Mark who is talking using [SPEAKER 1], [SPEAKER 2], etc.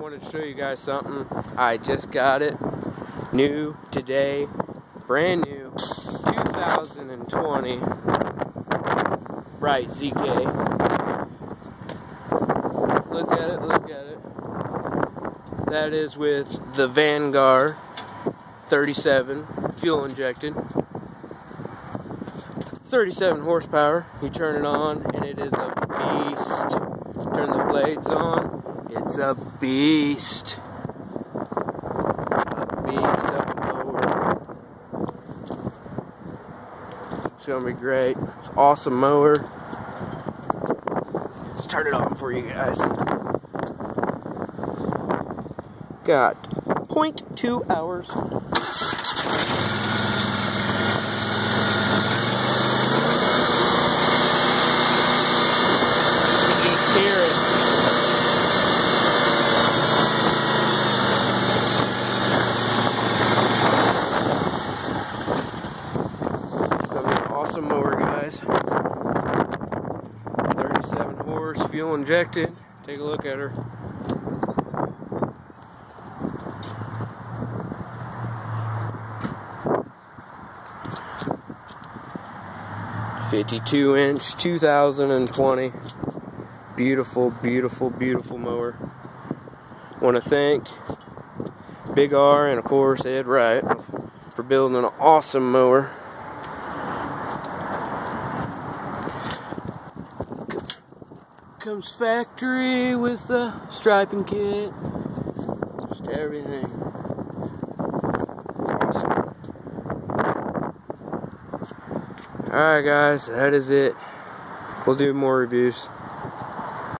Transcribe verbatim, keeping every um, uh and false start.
[SPEAKER 1] wanted to show you guys something. I just got it. New today. Brand new. two thousand twenty. Wright Z K. Look at it, look at it. That is with the Vanguard thirty-seven. Fuel injected. thirty-seven horsepower. You turn it on and it is a beast. Turn the blades on. It's a beast. A beast of a mower. It's gonna be great. It's an awesome mower. Let's turn it on for you guys. Got zero point two hours. Mower, guys. thirty-seven horse, fuel injected. Take a look at her. fifty-two inch, two thousand twenty. Beautiful, beautiful, beautiful mower. Want to thank Big R and of course Ed Wright for building an awesome mower. Comes factory with the striping kit, just everything. Awesome. Alright guys, that is it. We'll do more reviews.